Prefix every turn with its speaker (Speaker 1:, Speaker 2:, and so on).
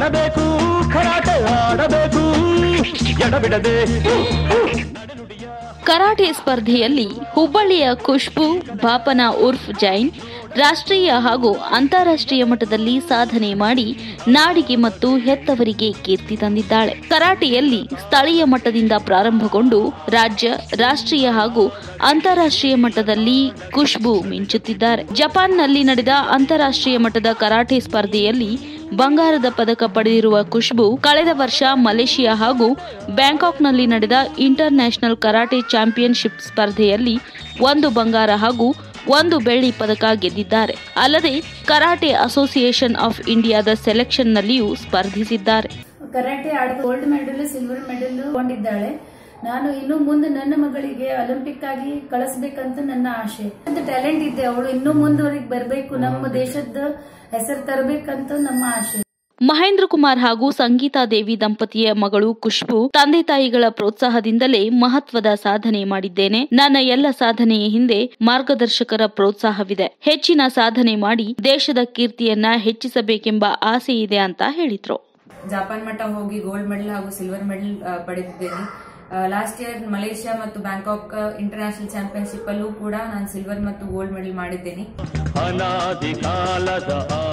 Speaker 1: ಕಾಣಬೇಕು ಕರಾಟೆ ಆಡಬೇಕು ಎಡಬಿಡದೆ.
Speaker 2: ಕರಾಟೆ ಸ್ಪರ್ಧೆಯಲ್ಲಿ ಹುಬ್ಬಳ್ಳಿಯ ಖುಷ್ಬು ಬಾಪನ ಉರ್ಫ್ ಜೈನ್ ರಾಷ್ಟ್ರೀಯ ಹಾಗೂ ಅಂತಾರಾಷ್ಟ್ರೀಯ ಮಟ್ಟದಲ್ಲಿ ಸಾಧನೆ ಮಾಡಿ ನಾಡಿಗೆ ಮತ್ತು ಹೆತ್ತವರಿಗೆ ಕೀರ್ತಿ ತಂದಿದ್ದಾಳೆ. ಕರಾಟೆಯಲ್ಲಿ ಸ್ಥಳೀಯ ಮಟ್ಟದಿಂದ ಪ್ರಾರಂಭಗೊಂಡು ರಾಜ್ಯ, ರಾಷ್ಟ್ರೀಯ ಹಾಗೂ ಅಂತಾರಾಷ್ಟ್ರೀಯ ಮಟ್ಟದಲ್ಲಿ ಖುಷ್ಬು ಮಿಂಚುತ್ತಿದ್ದಾರೆ. ಜಪಾನ್ನಲ್ಲಿ ನಡೆದ ಅಂತಾರಾಷ್ಟ್ರೀಯ ಮಟ್ಟದ ಕರಾಟೆ ಸ್ಪರ್ಧೆಯಲ್ಲಿ ಬಂಗಾರದ ಪದಕ ಪಡೆದಿರುವ ಖುಷ್ಬು ಕಳೆದ ವರ್ಷ ಮಲೇಷಿಯಾ ಹಾಗೂ ಬ್ಯಾಂಕಾಕ್ನಲ್ಲಿ ನಡೆದ ಇಂಟರ್ ನ್ಯಾಷನಲ್ ಕರಾಟೆ ಚಾಂಪಿಯನ್ಶಿಪ್ ಸ್ಪರ್ಧೆಯಲ್ಲಿ 1 ಬಂಗಾರ ಹಾಗೂ 1 ಬೆಳ್ಳಿ ಪದಕ ಗೆದ್ದಿದ್ದಾರೆ. ಅಲ್ಲದೆ ಕರಾಟೆ ಅಸೋಸಿಯೇಷನ್ ಆಫ್ ಇಂಡಿಯಾದ ಸೆಲೆಕ್ಷನ್ನಲ್ಲಿಯೂ ಸ್ಪರ್ಧಿಸಿದ್ದಾರೆ.
Speaker 3: ಕರಾಟೆ ಆಡಿದ ಗೋಲ್ಡ್ ಮೆಡಲ್, ಸಿಲ್ವರ್ ಮೆಡಲ್ ಕೊಂಡಿದ್ದಾಳೆ. ನಾನು ಇನ್ನು ಮುಂದೆ ನನ್ನ ಮಗಳಿಗೆ ಒಲಿಂಪಿಕ್ ಆಗಿ ಕಳಿಸ್ಬೇಕಂತ ನನ್ನ ಆಸೆ. ಟ್ಯಾಲೆಂಟ್ ಇದೆ, ಅವಳು ಇನ್ನೂ ಮುಂದುವರೆಗೆ ಬರಬೇಕು, ನಮ್ಮ ದೇಶದ ಹೆಸರು ತರಬೇಕಂತ ನಮ್ಮ ಆಸೆ.
Speaker 2: ಮಹೇಂದ್ರ ಕುಮಾರ್ ಹಾಗೂ ಸಂಗೀತಾ ದೇವಿ ದಂಪತಿಯ ಮಗಳು ಖುಷ್ಬು ತಂದೆ ತಾಯಿಗಳ ಪ್ರೋತ್ಸಾಹದಿಂದಲೇ ಮಹತ್ವದ ಸಾಧನೆ ಮಾಡಿದ್ದೇನೆ. ನನ್ನ ಎಲ್ಲ ಸಾಧನೆಯ ಹಿಂದೆ ಮಾರ್ಗದರ್ಶಕರ ಪ್ರೋತ್ಸಾಹವಿದೆ. ಹೆಚ್ಚಿನ ಸಾಧನೆ ಮಾಡಿ ದೇಶದ ಕೀರ್ತಿಯನ್ನ ಹೆಚ್ಚಿಸಬೇಕೆಂಬ ಆಸೆ ಇದೆ ಅಂತ ಹೇಳಿದ್ರು.
Speaker 4: ಜಪಾನ್ ಮಟ್ಟ ಹೋಗಿ ಗೋಲ್ಡ್ ಮೆಡಲ್ ಹಾಗೂ ಸಿಲ್ವರ್ ಮೆಡಲ್ ಪಡೆದಿದ್ದೇನೆ. ಲಾಸ್ಟ್ ಇಯರ್ ಮಲೇಷಿಯಾ ಮತ್ತು ಬ್ಯಾಂಕಾಕ್ ಇಂಟರ್ನ್ಯಾಷನಲ್ ಚಾಂಪಿಯನ್ಶಿಪ್ ಅಲ್ಲೂ ಕೂಡ ನಾನು ಸಿಲ್ವರ್ ಮತ್ತು ಗೋಲ್ಡ್ ಮೆಡಲ್ ಮಾಡಿದ್ದೇನೆ.